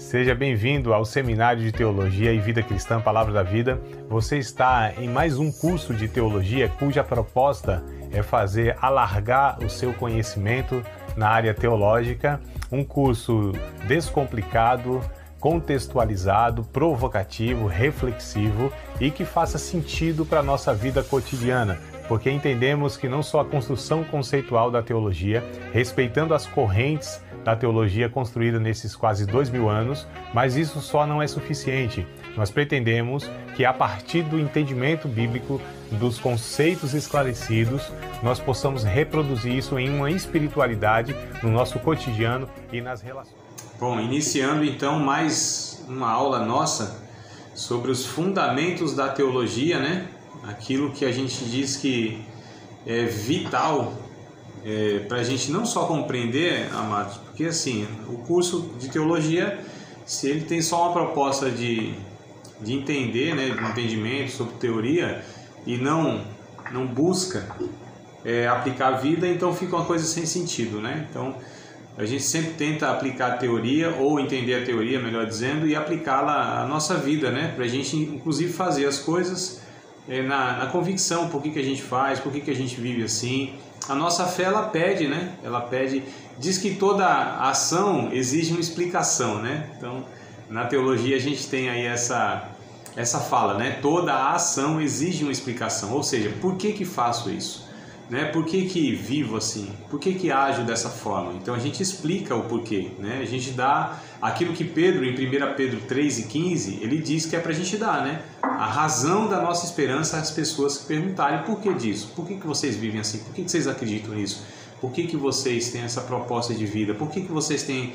Seja bem-vindo ao Seminário de Teologia e Vida Cristã, Palavra da Vida. Você está em mais um curso de teologia cuja proposta é fazer alargar o seu conhecimento na área teológica. Um curso descomplicado, contextualizado, provocativo, reflexivo e que faça sentido para a nossa vida cotidiana, porque entendemos que não só a construção conceitual da teologia, respeitando as correntes da teologia construída nesses quase 2000 anos, mas isso só não é suficiente. Nós pretendemos que a partir do entendimento bíblico, dos conceitos esclarecidos, nós possamos reproduzir isso em uma espiritualidade no nosso cotidiano e nas relações. Bom, iniciando então mais uma aula nossa sobre os fundamentos da teologia, né? Aquilo que a gente diz que é vital para a gente não só compreender, amados, porque assim, o curso de teologia, se ele tem só uma proposta de entender, né, de entendimento sobre teoria e não busca aplicar a vida, então fica uma coisa sem sentido, né? Então a gente sempre tenta aplicar a teoria, ou entender a teoria, melhor dizendo, e aplicá-la à nossa vida, né? Para a gente, inclusive, fazer as coisas na convicção, por que a gente faz, por que a gente vive assim. A nossa fé, ela pede, né? Ela pede, diz que toda ação exige uma explicação, né? Então, na teologia a gente tem aí essa fala, né? Toda ação exige uma explicação, ou seja, por que faço isso? Né? Por que vivo assim? Por que ajo dessa forma? Então a gente explica o porquê, né? A gente dá aquilo que Pedro, em 1 Pedro 3:15, ele diz que é para a gente dar, né? A razão da nossa esperança às pessoas que perguntarem por que disso? Por que vocês vivem assim? Por que vocês acreditam nisso? Por que vocês têm essa proposta de vida? Por que vocês têm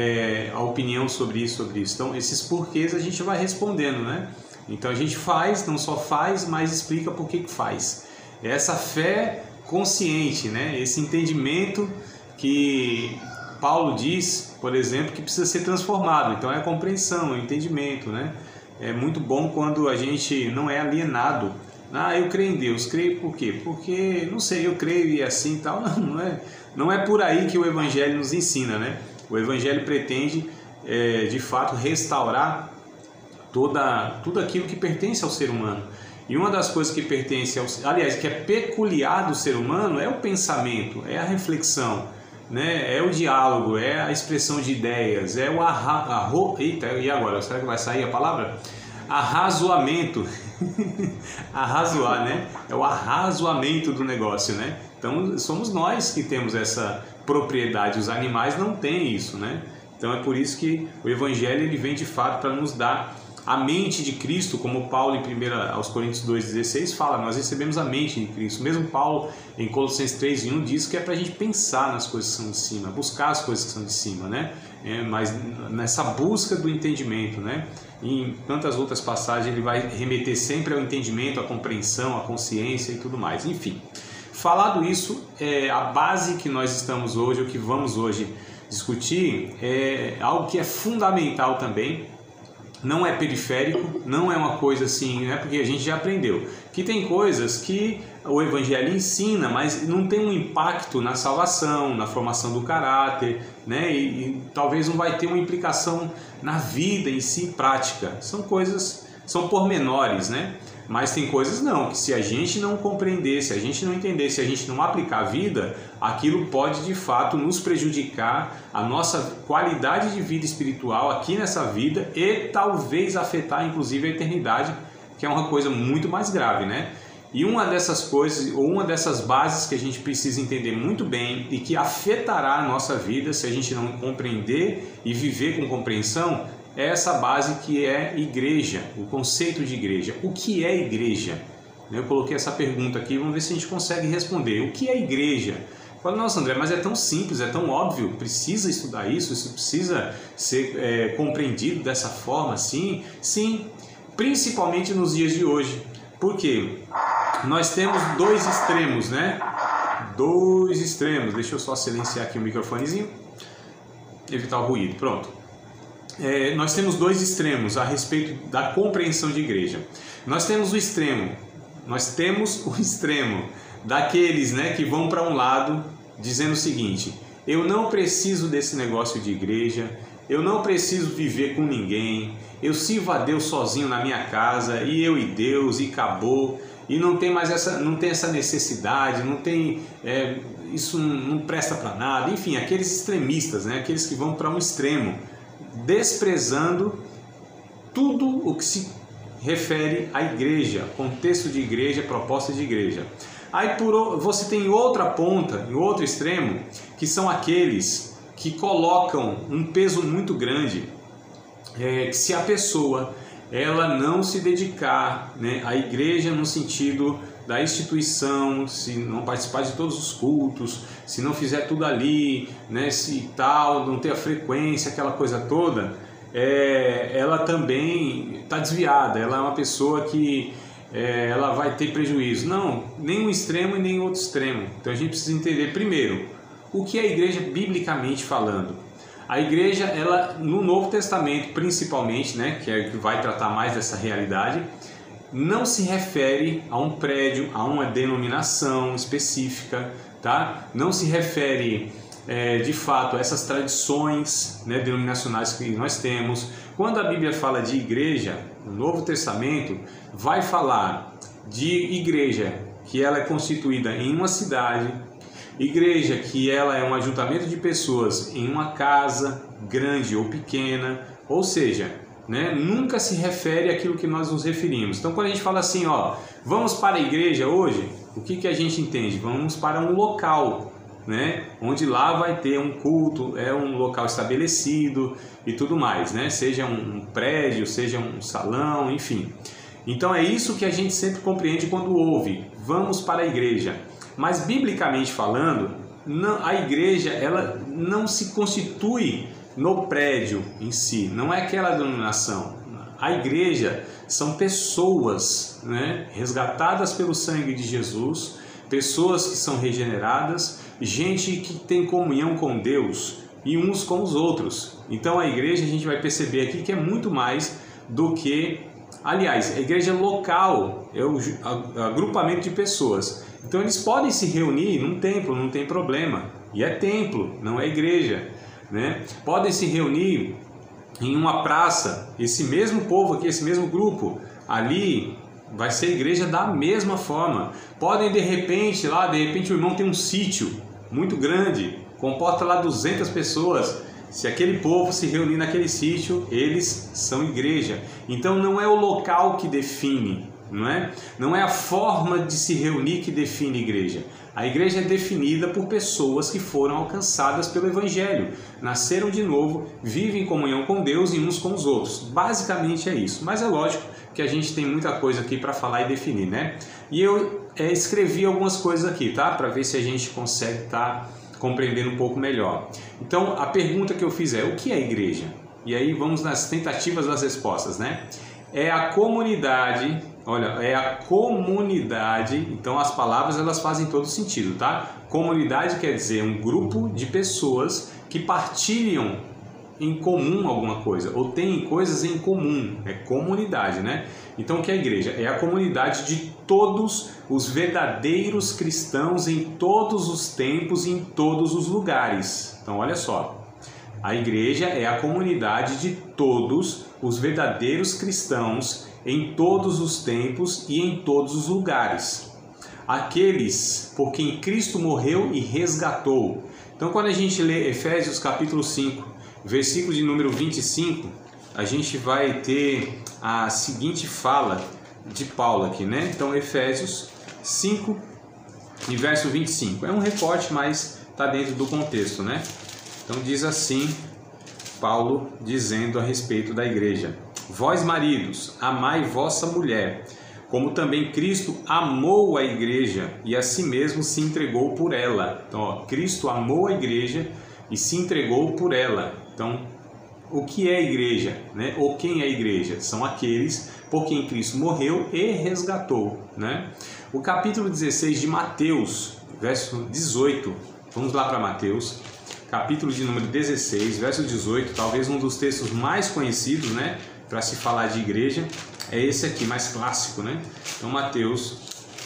a opinião sobre isso, sobre isso? Então esses porquês a gente vai respondendo, né? Então a gente faz, não só faz, mas explica por que faz. Essa fé consciente, né? Esse entendimento que Paulo diz, por exemplo, que precisa ser transformado. Então é a compreensão, é o entendimento, né? É muito bom quando a gente não é alienado. Eu creio em Deus. Creio por quê? Porque, não sei, eu creio e é assim e tal. Não é por aí que o Evangelho nos ensina, né? O Evangelho pretende, de fato, restaurar tudo aquilo que pertence ao ser humano. E uma das coisas que pertence que é peculiar do ser humano é o pensamento, é a reflexão, né? É o diálogo, é a expressão de ideias, é o Eita, e agora? Será que vai sair a palavra? Arrazoamento. Arrazoar, né? É o arrazoamento do negócio, né? Então somos nós que temos essa propriedade, os animais não têm isso, né? Então é por isso que o Evangelho ele vem de fato para nos dar a mente de Cristo, como Paulo em 1 Coríntios 2,16 fala, nós recebemos a mente de Cristo. Mesmo Paulo em Colossenses 3,1 diz que é para a gente pensar nas coisas que são de cima, buscar as coisas que são de cima, né? Mas nessa busca do entendimento, né? E em tantas outras passagens ele vai remeter sempre ao entendimento, à compreensão, à consciência e tudo mais. Enfim, falado isso, a base que nós estamos hoje, o que vamos hoje discutir, é algo que é fundamental também. Não é periférico, não é uma coisa assim, né? Porque a gente já aprendeu que tem coisas que o Evangelho ensina, mas não tem um impacto na salvação, na formação do caráter, né? E talvez não vai ter uma implicação na vida em si prática. São pormenores, né? Mas tem coisas não, que se a gente não compreender, se a gente não entender, se a gente não aplicar a vida, aquilo pode de fato nos prejudicar a nossa qualidade de vida espiritual aqui nessa vida e talvez afetar inclusive a eternidade, que é uma coisa muito mais grave, né? E uma dessas coisas, ou uma dessas bases que a gente precisa entender muito bem e que afetará a nossa vida se a gente não compreender e viver com compreensão, é essa base que é igreja, o conceito de igreja. O que é igreja? Eu coloquei essa pergunta aqui, vamos ver se a gente consegue responder. O que é igreja? Fala, nossa André, mas é tão simples, é tão óbvio, precisa estudar isso precisa ser compreendido dessa forma assim? Sim, principalmente nos dias de hoje. Por quê? Nós temos dois extremos, né? Dois extremos. Deixa eu só silenciar aqui o microfonezinho, evitar o ruído, pronto. Nós temos dois extremos a respeito da compreensão de igreja. Nós temos o extremo daqueles, né, que vão para um lado dizendo o seguinte: eu não preciso desse negócio de igreja, eu não preciso viver com ninguém, eu sirvo a Deus sozinho na minha casa, e eu e Deus, e acabou, e não tem mais essa necessidade, não tem, isso não presta para nada, enfim, aqueles extremistas, né? Aqueles que vão para um extremo, desprezando tudo o que se refere à igreja, contexto de igreja, proposta de igreja. Aí você tem outra ponta, em outro extremo, que são aqueles que colocam um peso muito grande, que se a pessoa ela não se dedicar, né, à igreja no sentido da instituição, se não participar de todos os cultos, se não fizer tudo ali, né, se tal, não ter a frequência, aquela coisa toda, ela também está desviada, ela é uma pessoa que ela vai ter prejuízo. Não, nem um extremo e nem outro extremo. Então a gente precisa entender primeiro o que é a igreja biblicamente falando. A igreja, ela no Novo Testamento principalmente, né, que é o que vai tratar mais dessa realidade, não se refere a um prédio, a uma denominação específica, tá? Não se refere de fato a essas tradições, né, denominacionais que nós temos. Quando a Bíblia fala de igreja, no Novo Testamento, vai falar de igreja que ela é constituída em uma cidade, igreja que ela é um ajuntamento de pessoas em uma casa, grande ou pequena, ou seja, né, nunca se refere àquilo que nós nos referimos. Então, quando a gente fala assim, ó, vamos para a igreja hoje, o que a gente entende? Vamos para um local, né, onde lá vai ter um culto, um local estabelecido e tudo mais, né, seja um prédio, seja um salão, enfim. Então é isso que a gente sempre compreende quando ouve, vamos para a igreja. Mas biblicamente falando, a igreja ela não se constitui no prédio em si, não é aquela denominação. A igreja são pessoas, né, resgatadas pelo sangue de Jesus, pessoas que são regeneradas, gente que tem comunhão com Deus e uns com os outros. Então a igreja, a gente vai perceber aqui que é muito mais do que, aliás, a igreja local é o agrupamento de pessoas. Então eles podem se reunir num templo, não tem problema, e é templo, não é igreja, né? Podem se reunir em uma praça, esse mesmo povo aqui, esse mesmo grupo, ali vai ser igreja da mesma forma. Podem de repente o irmão tem um sítio muito grande, comporta lá 200 pessoas, se aquele povo se reunir naquele sítio, eles são igreja. Então não é o local que define, não é a forma de se reunir que define igreja. A igreja é definida por pessoas que foram alcançadas pelo Evangelho, nasceram de novo, vivem em comunhão com Deus e uns com os outros. Basicamente é isso, mas é lógico que a gente tem muita coisa aqui para falar e definir, né? E eu escrevi algumas coisas aqui, tá? Para ver se a gente consegue estar compreendendo um pouco melhor. Então a pergunta que eu fiz é: o que é igreja? E aí vamos nas tentativas das respostas, né? É a comunidade, olha, é a comunidade, então as palavras elas fazem todo sentido, tá? Comunidade quer dizer um grupo de pessoas que partilham em comum alguma coisa, ou têm coisas em comum, é comunidade, né? Então o que é a igreja? É a comunidade de todos os verdadeiros cristãos em todos os tempos e em todos os lugares. Então olha só, a igreja é a comunidade de todos os verdadeiros cristãos em todos os tempos e em todos os lugares. Aqueles por quem Cristo morreu e resgatou. Então quando a gente lê Efésios capítulo 5, versículo de número 25, a gente vai ter a seguinte fala de Paulo aqui, né? Então Efésios 5 e verso 25. É um recorte, mas está dentro do contexto, né? Então diz assim, Paulo dizendo a respeito da igreja: vós maridos, amai vossa mulher, como também Cristo amou a igreja e a si mesmo se entregou por ela. Então, ó, Cristo amou a igreja e se entregou por ela. Então, o que é a igreja, né? Ou quem é a igreja? São aqueles por quem Cristo morreu e resgatou, né? O capítulo 16 de Mateus, verso 18, vamos lá para Mateus, capítulo de número 16, verso 18, talvez um dos textos mais conhecidos, né, para se falar de igreja, é esse aqui, mais clássico, né? Então, Mateus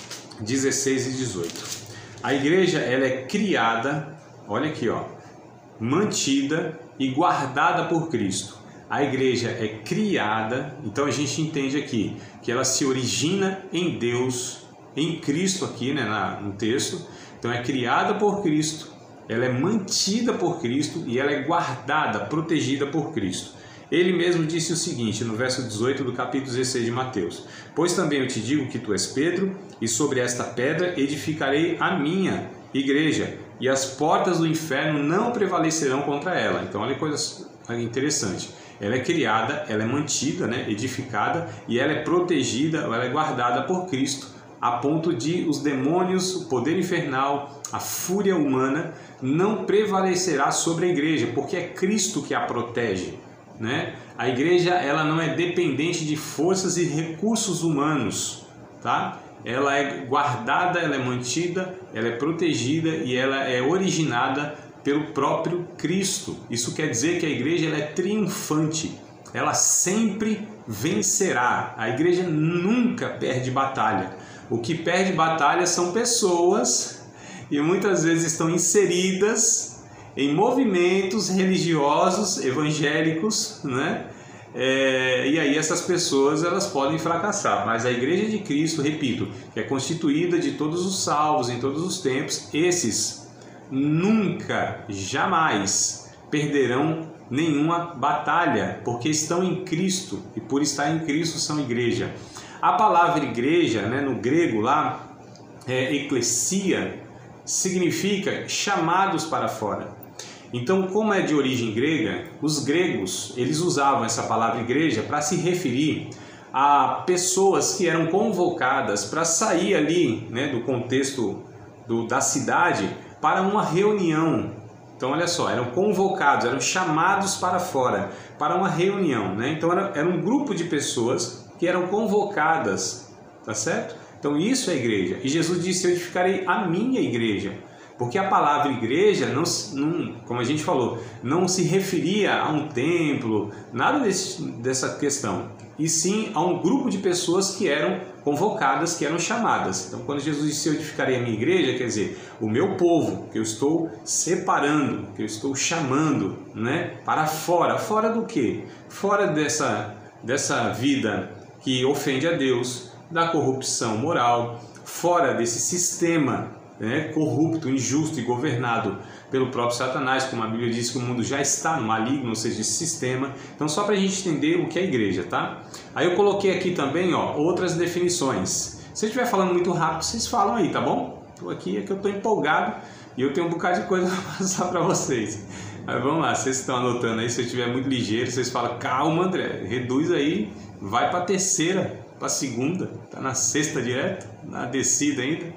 16 e 18. A igreja, ela é criada, olha aqui, ó, mantida e guardada por Cristo. A igreja é criada, então a gente entende aqui que ela se origina em Deus, em Cristo aqui, né, no texto. Então é criada por Cristo, ela é mantida por Cristo e ela é guardada, protegida por Cristo. Ele mesmo disse o seguinte, no verso 18 do capítulo 16 de Mateus: pois também eu te digo que tu és Pedro, e sobre esta pedra edificarei a minha igreja, e as portas do inferno não prevalecerão contra ela. Então olha que coisa interessante. Ela é criada, ela é mantida, né, edificada, e ela é protegida, ela é guardada por Cristo, a ponto de os demônios, o poder infernal, a fúria humana não prevalecerá sobre a igreja, porque é Cristo que a protege, né? A igreja, ela não é dependente de forças e recursos humanos, tá? Ela é guardada, ela é mantida, ela é protegida e ela é originada pelo próprio Cristo. Isso quer dizer que a igreja, ela é triunfante, ela sempre vencerá. A igreja nunca perde batalha. O que perde batalha são pessoas, e muitas vezes estão inseridas em movimentos religiosos, evangélicos, né? E aí essas pessoas, elas podem fracassar. Mas a igreja de Cristo, repito, que é constituída de todos os salvos em todos os tempos, esses nunca, jamais perderão nenhuma batalha, porque estão em Cristo, e por estar em Cristo são igreja. A palavra igreja, né, no grego lá, eclesia, significa chamados para fora. Então, como é de origem grega, os gregos, eles usavam essa palavra igreja para se referir a pessoas que eram convocadas para sair ali, né, do contexto da cidade para uma reunião. Então, olha só, eram convocados, eram chamados para fora, para uma reunião, né? Então, era um grupo de pessoas que eram convocadas, tá certo? Então, isso é igreja. E Jesus disse: eu edificarei a minha igreja. Porque a palavra igreja, não, como a gente falou, não se referia a um templo, nada dessa questão. E sim a um grupo de pessoas que eram convocadas, que eram chamadas. Então, quando Jesus disse: eu edificarei a minha igreja, quer dizer, o meu povo, que eu estou separando, que eu estou chamando, né, para fora. Fora do quê? Fora dessa vida que ofende a Deus, da corrupção moral, fora desse sistema, né, corrupto, injusto e governado pelo próprio Satanás, como a Bíblia diz que o mundo já está no maligno, ou seja, esse sistema. Então, só para a gente entender o que é a igreja, tá? Aí eu coloquei aqui também, ó, outras definições. Se eu estiver falando muito rápido, vocês falam aí, tá bom? Tô aqui, é que eu estou empolgado e eu tenho um bocado de coisa para passar para vocês. Mas vamos lá, vocês estão anotando aí, se eu estiver muito ligeiro, vocês falam: calma, André, reduz aí, vai para a terceira, para a segunda, tá na sexta direto, na descida ainda.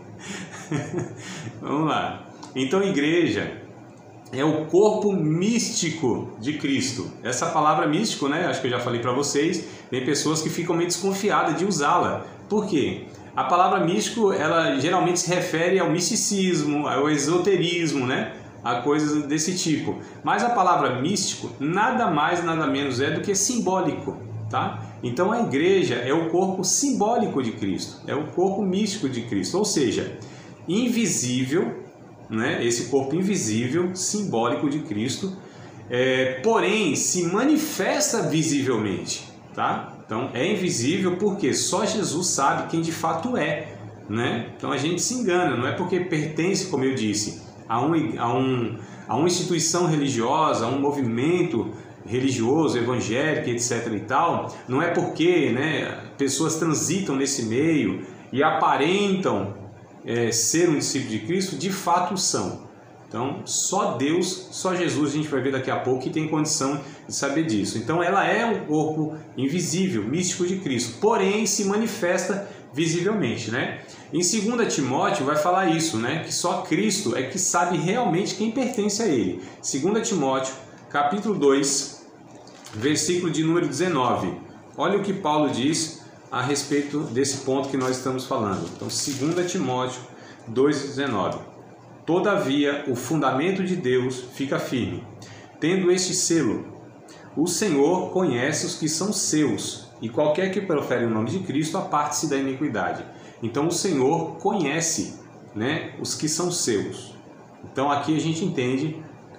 Vamos lá. Então, igreja é o corpo místico de Cristo. Essa palavra místico, né? Acho que eu já falei para vocês. Tem pessoas que ficam meio desconfiadas de usá-la. Por quê? A palavra místico, ela geralmente se refere ao misticismo, ao esoterismo, né? A coisas desse tipo. Mas a palavra místico nada mais, nada menos é do que simbólico, tá? Então a igreja é o corpo simbólico de Cristo, é o corpo místico de Cristo, ou seja, invisível, né? Esse corpo invisível, simbólico de Cristo, porém se manifesta visivelmente, tá? Então é invisível porque só Jesus sabe quem de fato é, né? Então a gente se engana, não é porque pertence, como eu disse, a uma instituição religiosa, a um movimento religioso, evangélico, etc. e tal, não é porque, né, pessoas transitam nesse meio e aparentam ser um discípulo de Cristo, de fato são. Então, só Deus, só Jesus, a gente vai ver daqui a pouco, que tem condição de saber disso. Então, ela é um corpo invisível, místico de Cristo, porém se manifesta visivelmente, né? Em 2 Timóteo vai falar isso, né? Que só Cristo é que sabe realmente quem pertence a Ele. 2 Timóteo, capítulo 2, versículo de número 19. Olha o que Paulo diz a respeito desse ponto que nós estamos falando. Então, 2 Timóteo 2,19. Todavia, o fundamento de Deus fica firme, tendo este selo: o Senhor conhece os que são seus, e qualquer que profere o nome de Cristo aparte-se da iniquidade. Então, o Senhor conhece, né, os que são seus. Então, aqui a gente entende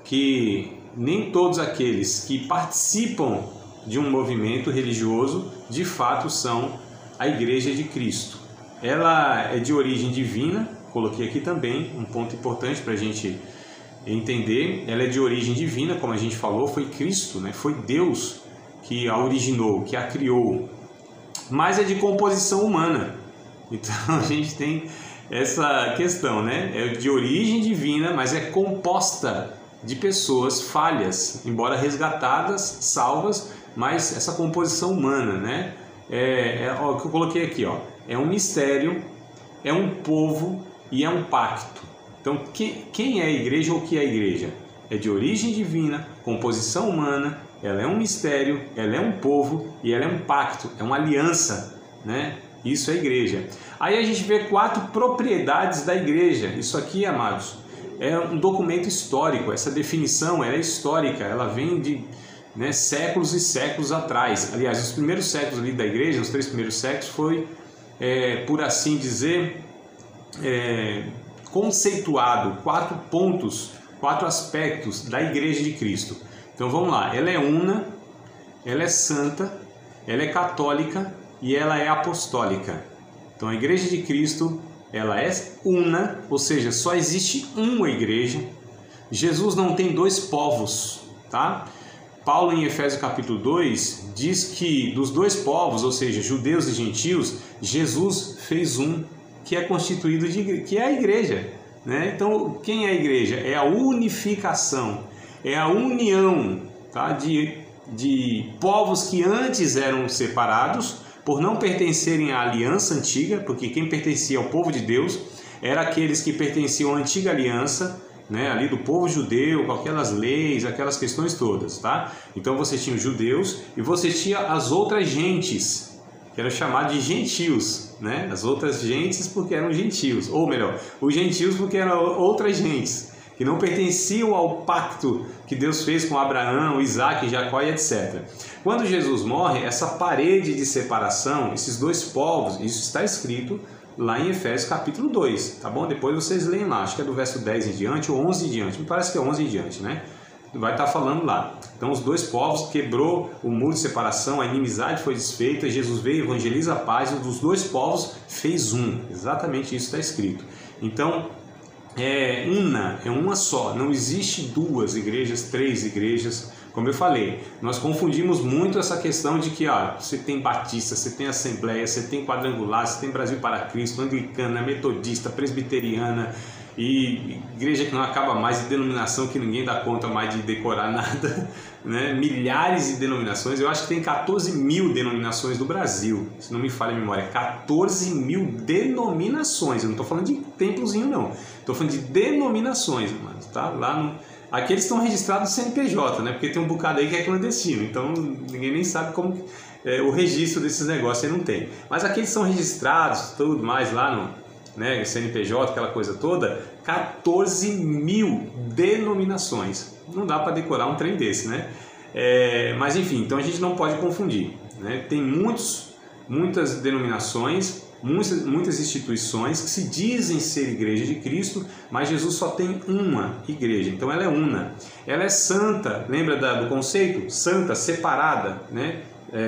que nem todos aqueles que participam de um movimento religioso de fato são a Igreja de Cristo. Ela é de origem divina, coloquei aqui também um ponto importante para a gente entender. Ela é de origem divina, como a gente falou, foi Cristo, né? Foi Deus que a originou, que a criou, mas é de composição humana. Então a gente tem essa questão, né? É de origem divina, mas é composta de pessoas falhas, embora resgatadas, salvas, mas essa composição humana, né? O que eu coloquei aqui, ó, é um mistério, é um povo e é um pacto. Então, quem é a igreja ou o que é a igreja? É de origem divina, composição humana, ela é um mistério, ela é um povo e ela é um pacto, é uma aliança, né? Isso é a igreja. Aí a gente vê 4 propriedades da igreja. Isso aqui, amados, é um documento histórico. Essa definição ela é histórica, ela vem de séculos e séculos atrás. Aliás, os primeiros séculos ali da igreja, os 3 primeiros séculos, foi, por assim dizer, conceituado 4 pontos, 4 aspectos da Igreja de Cristo. Então vamos lá, ela é una, ela é santa, ela é católica e ela é apostólica. Então a Igreja de Cristo, ela é una, ou seja, só existe uma igreja. Jesus não tem 2 povos, tá? Paulo em Efésios capítulo 2 diz que dos 2 povos, ou seja, judeus e gentios, Jesus fez um que é constituído que é a igreja, né? Então, quem é a igreja? É a unificação, é a união, tá? de povos que antes eram separados por não pertencerem à aliança antiga, porque quem pertencia ao povo de Deus era aqueles que pertenciam à antiga aliança, né? Ali do povo judeu, com aquelas leis, aquelas questões todas, tá? Então você tinha os judeus e você tinha as outras gentes, que eram chamados de gentios, né? As outras gentes porque eram gentios, ou melhor, os gentios porque eram outras gentes, que não pertenciam ao pacto que Deus fez com Abraão, Isaac, Jacó e etc. Quando Jesus morre, essa parede de separação, esses 2 povos, isso está escrito lá em Efésios capítulo 2, tá bom? Depois vocês leem lá, acho que é do verso 10 em diante ou 11 em diante, me parece que é 11 em diante, né? Vai estar falando lá. Então os 2 povos quebrou o muro de separação, a inimizade foi desfeita, Jesus veio, evangeliza a paz, e dos 2 povos fez um. Exatamente isso está escrito. Então é uma só, não existe 2 igrejas, 3 igrejas. Como eu falei, nós confundimos muito essa questão de que você tem batista, você tem assembleia, você tem quadrangular, você tem Brasil para Cristo, anglicana, metodista, presbiteriana e igreja que não acaba mais, de denominação que ninguém dá conta mais de decorar nada, né? Milhares de denominações. Eu acho que tem 14 mil denominações no Brasil, se não me falha a memória, 14 mil denominações. Eu não estou falando de templozinho não, estou falando de denominações, mano, tá? Aqui eles estão registrados no CNPJ, né? Porque tem um bocado aí que é clandestino, então ninguém nem sabe como o registro desses negócios aí não tem. Mas aqui eles são registrados, tudo mais lá no CNPJ, aquela coisa toda, 14 mil denominações. Não dá para decorar um trem desse, né? Mas enfim, então a gente não pode confundir, né? Tem muitas denominações, muitas instituições que se dizem ser igreja de Cristo, mas Jesus só tem uma igreja, então ela é una. Ela é santa, lembra do conceito? Santa, separada, né?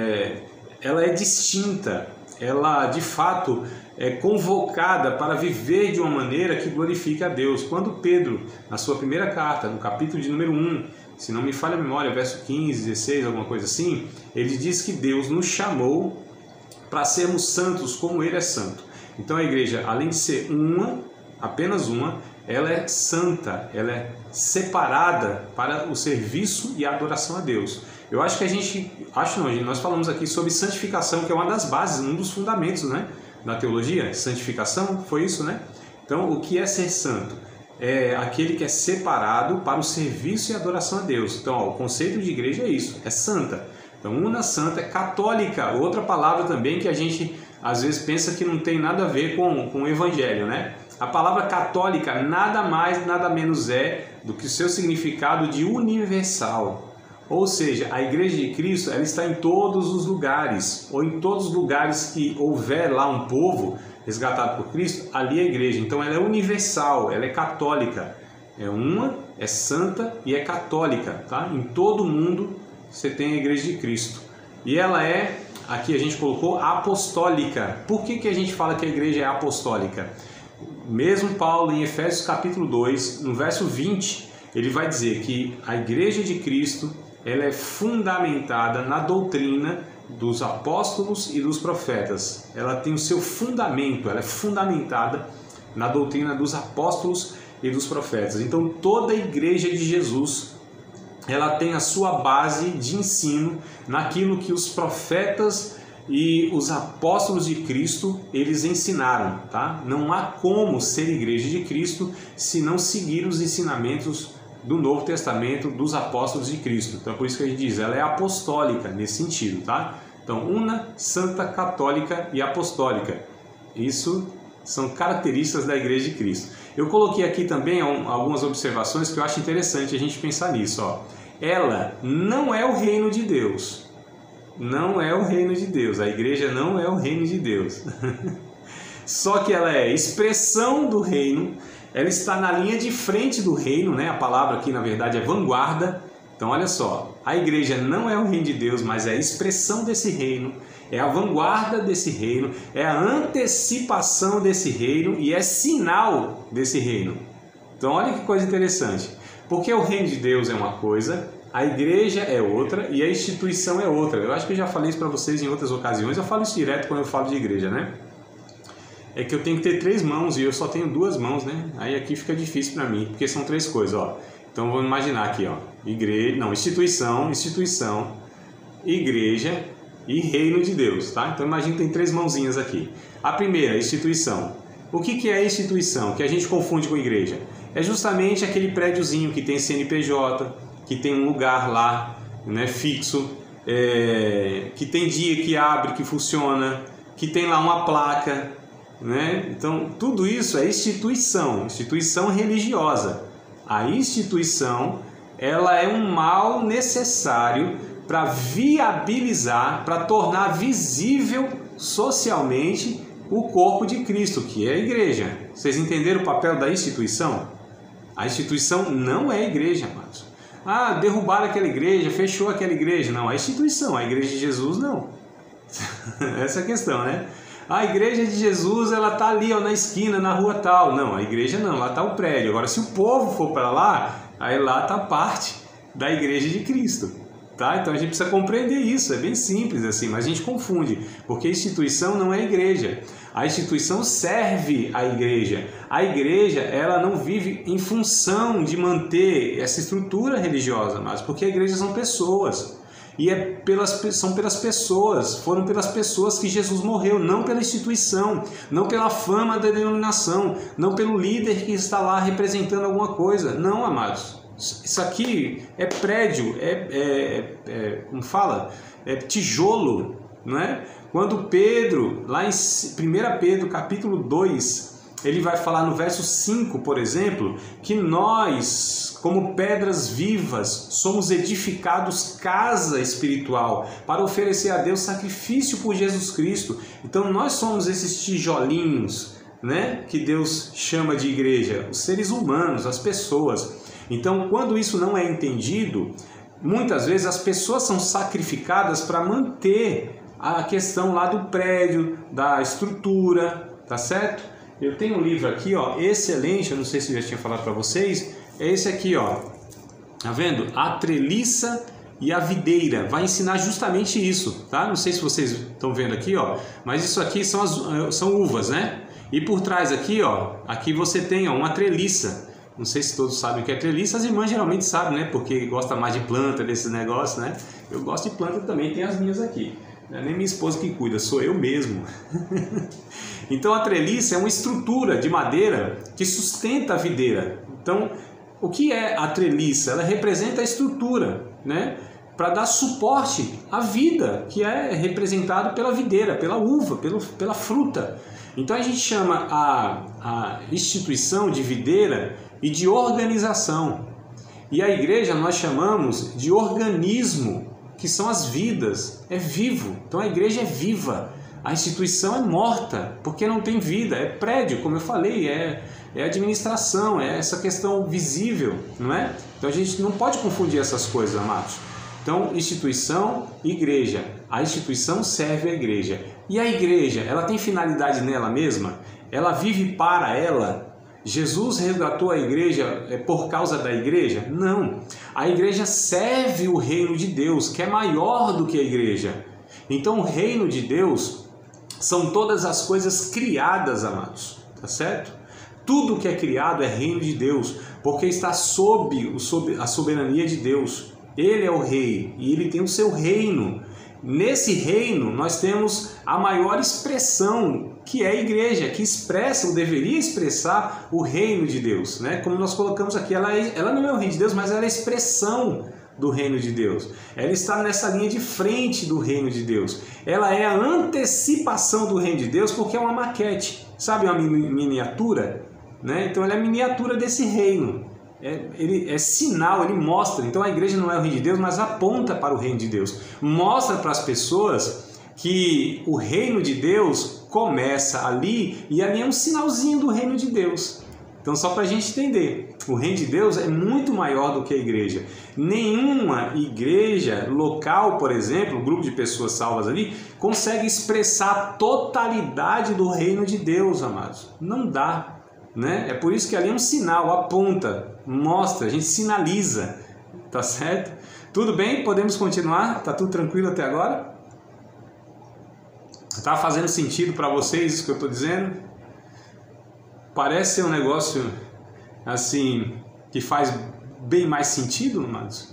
Ela é distinta, ela de fato é convocada para viver de uma maneira que glorifique a Deus. Quando Pedro, na sua primeira carta, no capítulo de número 1, se não me falha a memória, verso 15, 16, alguma coisa assim, ele diz que Deus nos chamou para sermos santos como Ele é santo. Então a igreja, além de ser uma, apenas uma, ela é santa, ela é separada para o serviço e a adoração a Deus. Eu acho que nós falamos aqui sobre santificação, que é uma das bases, um dos fundamentos, né, da teologia. Santificação, foi isso, né? Então, o que é ser santo? É aquele que é separado para o serviço e adoração a Deus. Então, o conceito de igreja é isso, é santa. Então, una, santa, é católica, outra palavra também que a gente às vezes pensa que não tem nada a ver com o evangelho, né? A palavra católica nada mais, nada menos é do que o seu significado de universal. Ou seja, a Igreja de Cristo, ela está em todos os lugares, ou em todos os lugares que houver lá um povo resgatado por Cristo, ali é a igreja. Então ela é universal, ela é católica, É uma, é santa e é católica, tá? Em todo mundo você tem a Igreja de Cristo. E ela é, aqui a gente colocou, apostólica. Por que a gente fala que a igreja é apostólica? Mesmo Paulo, em Efésios capítulo 2, no verso 20, ele vai dizer que a Igreja de Cristo ela é fundamentada na doutrina dos apóstolos e dos profetas. Ela tem o seu fundamento, ela é fundamentada na doutrina dos apóstolos e dos profetas. Então toda a Igreja de Jesus ela tem a sua base de ensino naquilo que os profetas e os apóstolos de Cristo eles ensinaram, tá? Não há como ser Igreja de Cristo se não seguir os ensinamentos do Novo Testamento dos apóstolos de Cristo. Então por isso que a gente diz, ela é apostólica nesse sentido, tá? Então, una, santa, católica e apostólica. Isso são características da Igreja de Cristo. Eu coloquei aqui também algumas observações que eu acho interessante a gente pensar nisso, ó. Ela não é o reino de Deus. Não é o reino de Deus. A igreja não é o reino de Deus. Só que ela é expressão do reino. Ela está na linha de frente do reino, né? A palavra aqui, na verdade, é vanguarda. Então, olha só. A igreja não é o reino de Deus, mas é a expressão desse reino. É a vanguarda desse reino. É a antecipação desse reino e é sinal desse reino. Então, olha que coisa interessante. Porque o reino de Deus é uma coisa, a igreja é outra e a instituição é outra. Eu acho que eu já falei isso para vocês em outras ocasiões. Eu falo isso direto quando eu falo de igreja, né? É que eu tenho que ter 3 mãos e eu só tenho 2 mãos, né? Aí aqui fica difícil para mim, porque são 3 coisas, ó. Então vamos imaginar aqui, ó. Instituição, igreja e reino de Deus, tá? Então imagina que tem 3 mãozinhas aqui. A primeira, instituição. O que é instituição? Que a gente confunde com igreja. É justamente aquele prédiozinho que tem CNPJ, que tem um lugar lá, né, fixo, que tem dia que abre, que funciona, que tem lá uma placa, né? Então tudo isso é instituição religiosa. A instituição ela é um mal necessário para viabilizar, para tornar visível socialmente o corpo de Cristo, que é a igreja. Vocês entenderam o papel da instituição? A instituição não é a igreja, amados. Ah, derrubaram aquela igreja, fechou aquela igreja. Não, a instituição, a igreja de Jesus não. Essa é a questão, né? A igreja de Jesus, ela tá ali, ó, na esquina, na rua tal. Não, a igreja não, lá tá o prédio. Agora, se o povo for para lá, aí lá tá parte da igreja de Cristo. Tá? Então a gente precisa compreender isso, é bem simples assim, mas a gente confunde, porque a instituição não é a igreja. A instituição serve à igreja. A igreja, ela não vive em função de manter essa estrutura religiosa, mas porque a igreja são pessoas. E são pelas pessoas, foram pelas pessoas que Jesus morreu, não pela instituição, não pela fama da denominação, não pelo líder que está lá representando alguma coisa. Não, amados. Isso aqui é prédio, como fala? É tijolo, não é? Quando Pedro, lá em 1 Pedro capítulo 2, ele vai falar no verso 5, por exemplo, que nós, como pedras vivas, somos edificados casa espiritual para oferecer a Deus sacrifício por Jesus Cristo. Então nós somos esses tijolinhos, né, que Deus chama de igreja, os seres humanos, as pessoas. Então, quando isso não é entendido, muitas vezes as pessoas são sacrificadas para manter a questão lá do prédio, da estrutura, tá certo? Eu tenho um livro aqui, ó, excelente, eu não sei se eu já tinha falado para vocês, é esse aqui, ó, tá vendo? A treliça e a videira, vai ensinar justamente isso, tá? Não sei se vocês estão vendo aqui, ó, mas isso aqui são uvas, né? E por trás aqui, ó, aqui você tem, ó, uma treliça. Não sei se todos sabem o que é treliça, as irmãs geralmente sabem, né? Porque gosta mais de planta, desses negócios, né? Eu gosto de planta também, tem as minhas aqui. Não é nem minha esposa que cuida, sou eu mesmo. Então a treliça é uma estrutura de madeira que sustenta a videira. Então, o que é a treliça? Ela representa a estrutura, né? Para dar suporte à vida, que é representado pela videira, pela uva, pela fruta. Então a gente chama a instituição de videira e de organização. E a igreja nós chamamos de organismo, que são as vidas, é vivo. Então a igreja é viva. A instituição é morta, porque não tem vida, é prédio, como eu falei, é administração, é essa questão visível, não é? Então a gente não pode confundir essas coisas, amados. Então, instituição, igreja. A instituição serve à igreja. E a igreja, ela tem finalidade nela mesma? Ela vive para ela? Jesus resgatou a igreja por causa da igreja? Não. A igreja serve o reino de Deus, que é maior do que a igreja. Então, o reino de Deus são todas as coisas criadas, amados. Tá certo? Tudo que é criado é reino de Deus, porque está sob a soberania de Deus. Ele é o rei e ele tem o seu reino. Nesse reino nós temos a maior expressão, que é a igreja, que expressa ou deveria expressar o reino de Deus, né? Como nós colocamos aqui, ela não é o reino de Deus, mas ela é a expressão do reino de Deus. Ela está nessa linha de frente do reino de Deus. Ela é a antecipação do reino de Deus, porque é uma maquete, sabe, uma miniatura, né? Então ela é a miniatura desse reino. Ele é sinal, ele mostra. Então a igreja não é o reino de Deus, mas aponta para o reino de Deus. Mostra para as pessoas que o reino de Deus começa ali, e ali é um sinalzinho do reino de Deus. Então, só para a gente entender, o reino de Deus é muito maior do que a igreja. Nenhuma igreja local, por exemplo, um grupo de pessoas salvas ali, consegue expressar a totalidade do reino de Deus, amados. Não dá, né? É por isso que ali é um sinal, aponta, mostra, a gente sinaliza, tá certo? Tudo bem? Podemos continuar? Tá tudo tranquilo até agora? Tá fazendo sentido para vocês isso que eu estou dizendo? Parece ser um negócio assim que faz bem mais sentido, amados?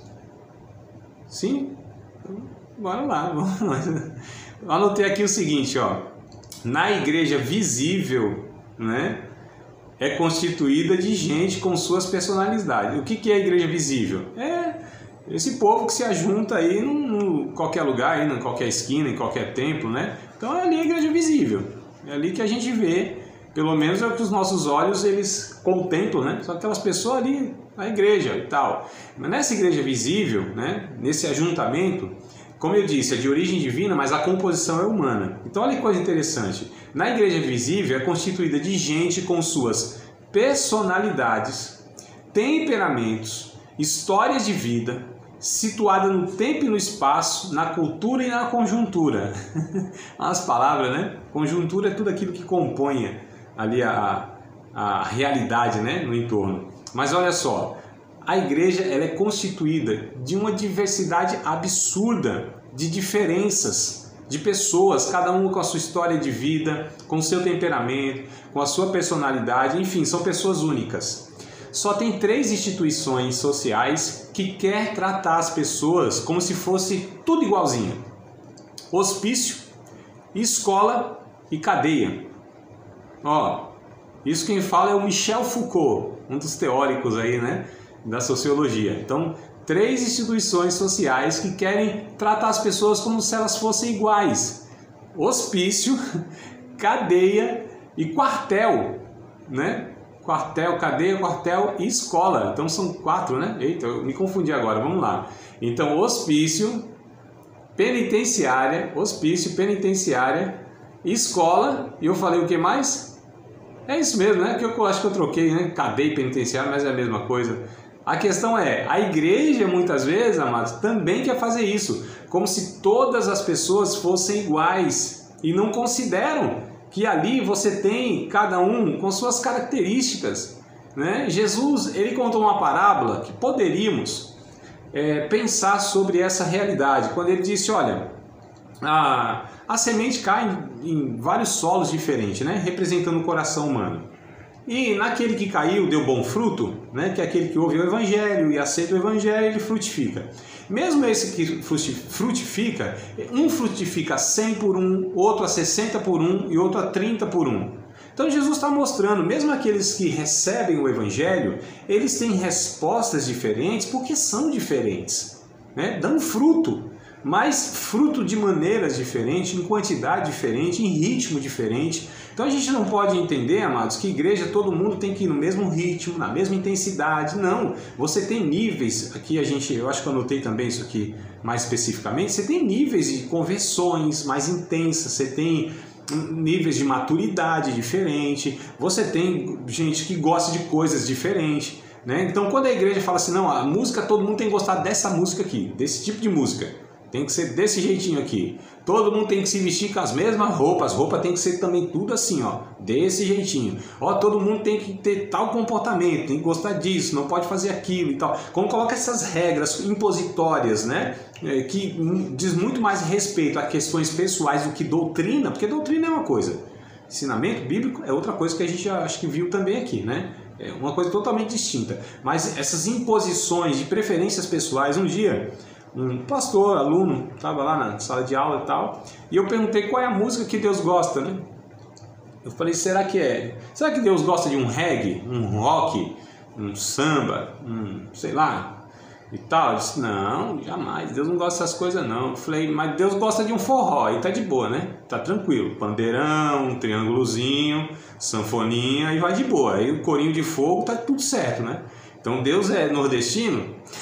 Sim? Então, bora lá, vamos lá. Anotei aqui o seguinte, ó. Na igreja visível, né, é constituída de gente com suas personalidades. O que é a igreja visível? É esse povo que se ajunta aí em qualquer lugar, aí, em qualquer esquina, em qualquer templo, né? Então é ali a igreja visível. É ali que a gente vê, pelo menos é o que os nossos olhos eles contemplam, né? São aquelas pessoas ali na igreja e tal. Mas nessa igreja visível, né, nesse ajuntamento, como eu disse, é de origem divina, mas a composição é humana. Então olha que coisa interessante. Na igreja visível é constituída de gente com suas personalidades, temperamentos, histórias de vida, situada no tempo e no espaço, na cultura e na conjuntura. As palavras, né? Conjuntura é tudo aquilo que compõe ali a realidade, né, no entorno. Mas olha só, a igreja ela é constituída de uma diversidade absurda de diferenças, de pessoas, cada um com a sua história de vida, com o seu temperamento, com a sua personalidade, enfim, são pessoas únicas. Só tem 3 instituições sociais que quer tratar as pessoas como se fosse tudo igualzinho: hospício, escola e cadeia. Ó, isso quem fala é o Michel Foucault, um dos teóricos aí, né, da sociologia. Então, 3 instituições sociais que querem tratar as pessoas como se elas fossem iguais: hospício, cadeia e quartel, né? Quartel, cadeia, quartel e escola. Então são 4, né? Eita, eu me confundi agora, vamos lá. Então, hospício, penitenciária, escola, e eu falei o que mais? É isso mesmo, né? Que eu acho que eu troquei, né? Cadeia e penitenciária, mas é a mesma coisa. A questão é, a igreja muitas vezes, amados, também quer fazer isso, como se todas as pessoas fossem iguais, e não consideram que ali você tem cada um com suas características, né? Jesus, ele contou uma parábola que poderíamos pensar sobre essa realidade, quando ele disse, olha, a semente cai em vários solos diferentes, né? Representando o coração humano. E naquele que caiu deu bom fruto, né? Que é aquele que ouve o evangelho e aceita o evangelho, ele frutifica. Mesmo esse que frutifica, um frutifica a 100 por 1, outro a 60 por 1 e outro a 30 por 1. Então Jesus está mostrando, mesmo aqueles que recebem o evangelho, eles têm respostas diferentes porque são diferentes, né? Dão fruto. mas fruto de maneiras diferentes, em quantidade diferente, em ritmo diferente. Então a gente não pode entender, amados, que igreja todo mundo tem que ir no mesmo ritmo, na mesma intensidade. Não, você tem níveis, aqui eu acho que eu anotei também isso aqui mais especificamente, você tem níveis de conversões mais intensas, você tem níveis de maturidade diferente, você tem gente que gosta de coisas diferentes, né? Então quando a igreja fala assim, não, a música, todo mundo tem que gostar dessa música aqui, desse tipo de música, tem que ser desse jeitinho aqui, todo mundo tem que se vestir com as mesmas roupas, as roupas tem que ser também tudo assim, ó, desse jeitinho, ó, todo mundo tem que ter tal comportamento, tem que gostar disso, não pode fazer aquilo e tal. Quando coloca essas regras impositórias, né, que diz muito mais respeito a questões pessoais do que doutrina, porque doutrina é uma coisa, ensinamento bíblico é outra coisa que a gente acho que viu também aqui, né? É uma coisa totalmente distinta. Mas essas imposições de preferências pessoais, um dia um pastor, aluno, estava lá na sala de aula e tal, e eu perguntei qual é a música que Deus gosta, né? Eu falei, será que Deus gosta de um reggae, um rock, um samba, sei lá, e tal? Eu disse, não, jamais, Deus não gosta dessas coisas não. Eu falei, mas Deus gosta de um forró, aí tá de boa, né? Tá tranquilo, pandeirão, um triângulozinho, sanfoninha, e vai de boa, aí o corinho de fogo, tá tudo certo, né? Então Deus é nordestino?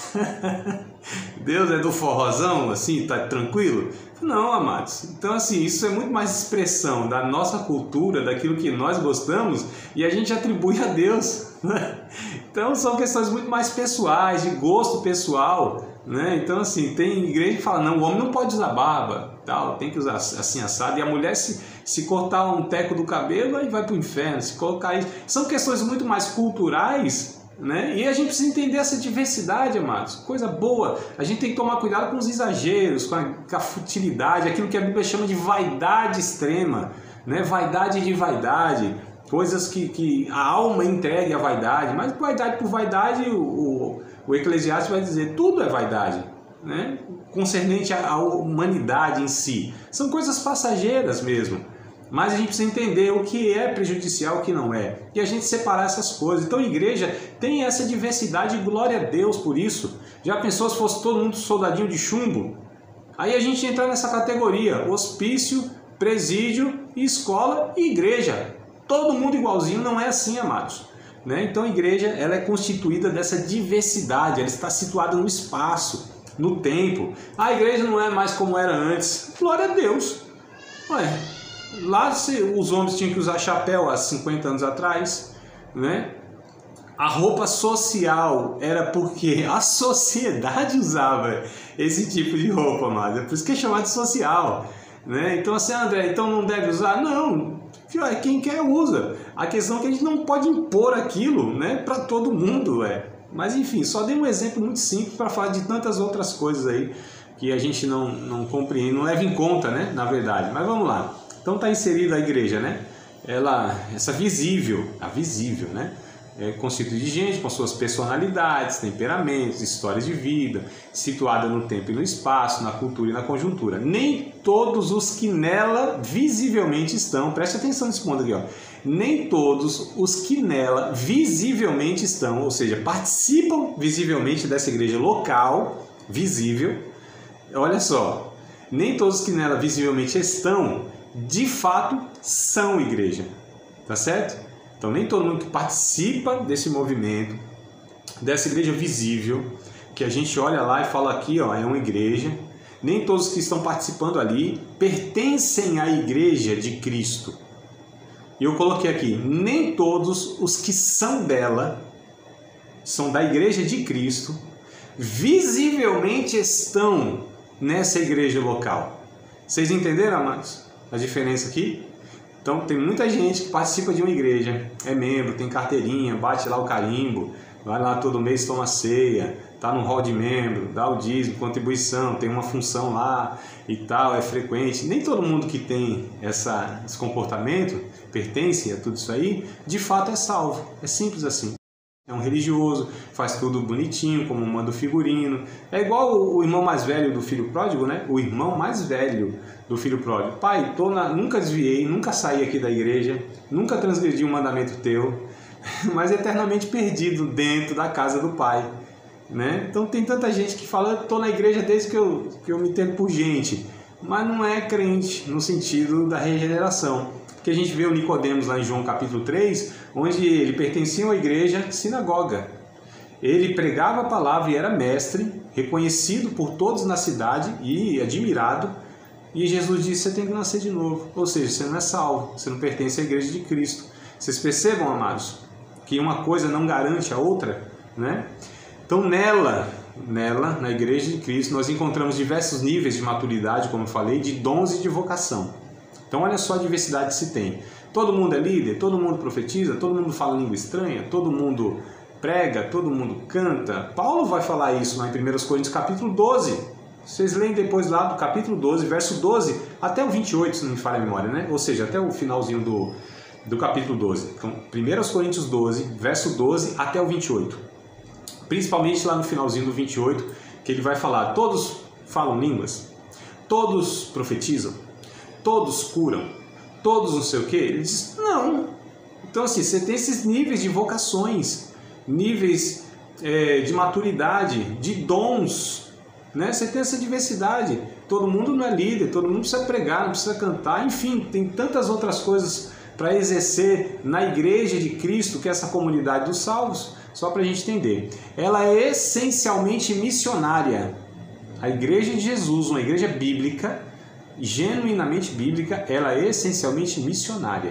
Deus é do forrozão, assim, tá tranquilo? Não, amados. Então, assim, isso é muito mais expressão da nossa cultura, daquilo que nós gostamos, e a gente atribui a Deus, né? Então, são questões muito mais pessoais, de gosto pessoal, né? Então, assim, tem igreja que fala, não, o homem não pode usar barba, tal, tem que usar assim, assado, e a mulher, se cortar um teco do cabelo, aí vai pro inferno, se colocar isso. São questões muito mais culturais, né? E a gente precisa entender essa diversidade, amados, coisa boa. A gente tem que tomar cuidado com os exageros, com a futilidade, aquilo que a Bíblia chama de vaidade extrema, né? Vaidade de vaidade, coisas que a alma entregue à vaidade, mas vaidade por vaidade, o Eclesiastes vai dizer, tudo é vaidade, né? Concernente à humanidade em si, são coisas passageiras mesmo. Mas a gente precisa entender o que é prejudicial e o que não é. E a gente separar essas coisas. Então a igreja tem essa diversidade e glória a Deus por isso. Já pensou se fosse todo mundo soldadinho de chumbo? Aí a gente entra nessa categoria. Hospício, presídio, escola e igreja. Todo mundo igualzinho, não é assim, amados. Né? Então a igreja ela é constituída dessa diversidade. Ela está situada no espaço, no tempo. A igreja não é mais como era antes. Glória a Deus. Ué, lá os homens tinham que usar chapéu há 50 anos atrás, né? A roupa social era porque a sociedade usava esse tipo de roupa, mas é por isso que é chamado de social, né? Então assim, André, então não deve usar? Não, quem quer usa. A questão é que a gente não pode impor aquilo, né, para todo mundo, Mas enfim, só dei um exemplo muito simples para falar de tantas outras coisas aí que a gente não compreende, não leva em conta, né, na verdade. Mas vamos lá. Então está inserida a igreja, né? Essa visível, a visível, né? É constituída de gente com suas personalidades, temperamentos, histórias de vida, situada no tempo e no espaço, na cultura e na conjuntura. Nem todos os que nela visivelmente estão, preste atenção nesse ponto aqui, ó. Nem todos os que nela visivelmente estão, ou seja, participam visivelmente dessa igreja local, visível. Olha só, nem todos os que nela visivelmente estão, de fato, são igreja, tá certo? Então nem todo mundo que participa desse movimento, dessa igreja visível, que a gente olha lá e fala aqui, ó, é uma igreja, nem todos que estão participando ali pertencem à igreja de Cristo. E eu coloquei aqui, nem todos os que são dela, são da igreja de Cristo, visivelmente estão nessa igreja local. Vocês entenderam, amados, a diferença aqui? Então tem muita gente que participa de uma igreja, é membro, tem carteirinha, bate lá o carimbo, vai lá todo mês, toma ceia, tá no hall de membro, dá o dízimo, contribuição, tem uma função lá e tal, é frequente. Nem todo mundo que tem esse comportamento, pertence a tudo isso aí, de fato é salvo. É simples assim. É um religioso, faz tudo bonitinho, como manda o figurino. É igual o irmão mais velho do filho pródigo, né? O irmão mais velho do filho pródigo. Pai, nunca desviei, nunca saí aqui da igreja, nunca transgredi um mandamento teu, mas eternamente perdido dentro da casa do pai. né? Então tem tanta gente que fala, estou na igreja desde que eu me entendo por gente, mas não é crente no sentido da regeneração. Porque a gente vê o Nicodemos lá em João capítulo 3, onde ele pertencia a uma igreja sinagoga. Ele pregava a palavra e era mestre, reconhecido por todos na cidade e admirado. E Jesus disse, você tem que nascer de novo. Ou seja, você não é salvo, você não pertence à igreja de Cristo. Vocês percebam, amados, que uma coisa não garante a outra, né? Então nela, na igreja de Cristo, nós encontramos diversos níveis de maturidade, como eu falei, de dons e de vocação. Então olha só a diversidade que se tem. Todo mundo é líder, todo mundo profetiza, todo mundo fala língua estranha, todo mundo prega, todo mundo canta. Paulo vai falar isso lá em 1 Coríntios capítulo 12. Vocês leem depois lá do capítulo 12, verso 12, até o 28, se não me falha a memória, né? Ou seja, até o finalzinho do capítulo 12. Então, 1 Coríntios 12, verso 12 até o 28. Principalmente lá no finalzinho do 28, que ele vai falar, todos falam línguas, todos profetizam, todos curam, todos não sei o quê. Ele diz, não. Então assim, você tem esses níveis de vocações, níveis de maturidade, de dons, né? Você tem essa diversidade. Todo mundo não é líder, todo mundo precisa pregar, não precisa cantar, enfim, tem tantas outras coisas para exercer na igreja de Cristo, que é essa comunidade dos salvos. Só para a gente entender, ela é essencialmente missionária. A igreja de Jesus, uma igreja bíblica, genuinamente bíblica, ela é essencialmente missionária.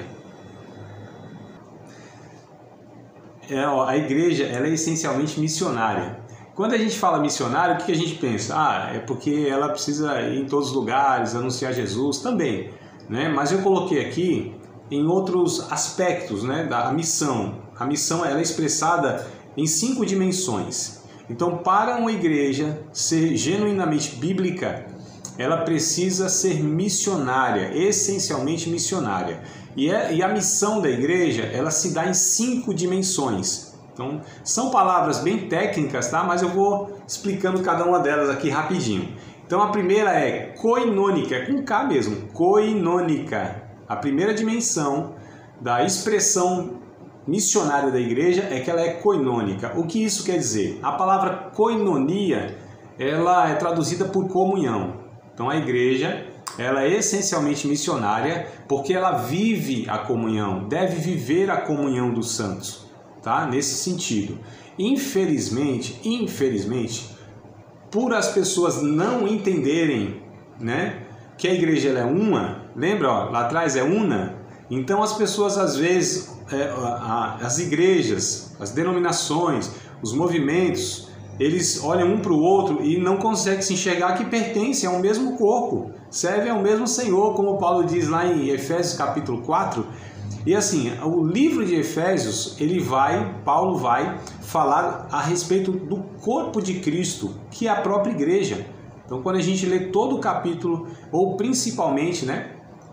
A igreja, ela é essencialmente missionária. Quando a gente fala missionário, o que a gente pensa? É porque ela precisa ir em todos os lugares, anunciar Jesus também, né? Mas eu coloquei aqui em outros aspectos, né, da missão. A missão ela é expressada em 5 dimensões. Então, para uma igreja ser genuinamente bíblica, ela precisa ser missionária, essencialmente missionária. E a missão da igreja, ela se dá em 5 dimensões. Então, são palavras bem técnicas, tá? Mas eu vou explicando cada uma delas aqui rapidinho. Então, a primeira é koinônica, é com K mesmo, koinônica. A primeira dimensão da expressão missionária da igreja é que ela é koinônica. O que isso quer dizer? A palavra koinonia, ela é traduzida por comunhão. Então a igreja, ela é essencialmente missionária porque ela vive a comunhão, deve viver a comunhão dos santos, tá? Nesse sentido. Infelizmente, por as pessoas não entenderem, né, que a igreja ela é uma, lembra, ó, lá atrás é una? Então as pessoas às vezes, as igrejas, as denominações, os movimentos, eles olham um para o outro e não conseguem se enxergar que pertencem ao mesmo corpo, servem ao mesmo Senhor, como Paulo diz lá em Efésios capítulo 4. E assim, o livro de Efésios, Paulo vai falar a respeito do corpo de Cristo, que é a própria igreja. Então quando a gente lê todo o capítulo, ou principalmente, né,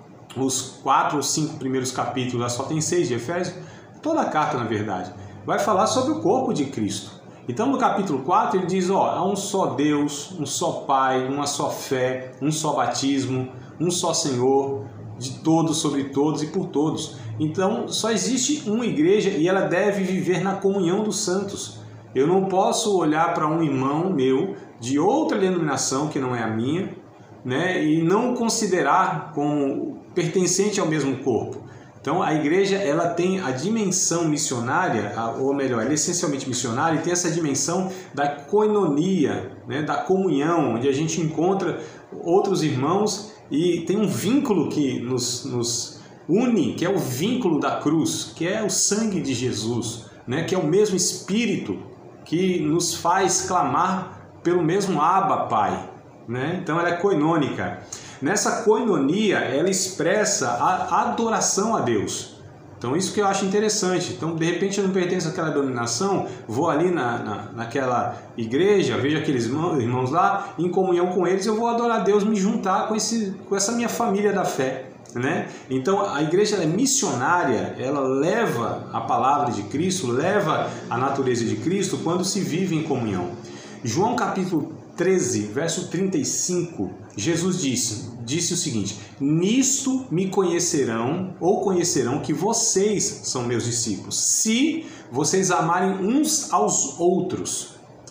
os 4 ou 5 primeiros capítulos, só tem 6 de Efésios, toda a carta na verdade, vai falar sobre o corpo de Cristo. Então no capítulo 4 ele diz, há um só Deus, um só Pai, uma só fé, um só batismo, um só Senhor, de todos, sobre todos e por todos. Então só existe uma igreja e ela deve viver na comunhão dos santos. Eu não posso olhar para um irmão meu de outra denominação que não é a minha, né, e não considerar como pertencente ao mesmo corpo. Então a igreja ela tem a dimensão missionária, ou melhor, ela é essencialmente missionária e tem essa dimensão da koinonia, né, da comunhão, onde a gente encontra outros irmãos e tem um vínculo que nos une, que é o vínculo da cruz, que é o sangue de Jesus, né, que é o mesmo Espírito que nos faz clamar pelo mesmo Abba, Pai, né? Então ela é koinônica. Nessa koinonia, ela expressa a adoração a Deus. Então isso que eu acho interessante. Então de repente eu não pertenço àquela denominação, vou ali naquela igreja, vejo aqueles irmãos lá, em comunhão com eles, eu vou adorar a Deus, me juntar com essa minha família da fé, né? Então a igreja ela é missionária, ela leva a palavra de Cristo, leva a natureza de Cristo quando se vive em comunhão. João capítulo 13, verso 35, Jesus disse o seguinte: nisto me conhecerão que vocês são meus discípulos, se vocês amarem uns aos outros.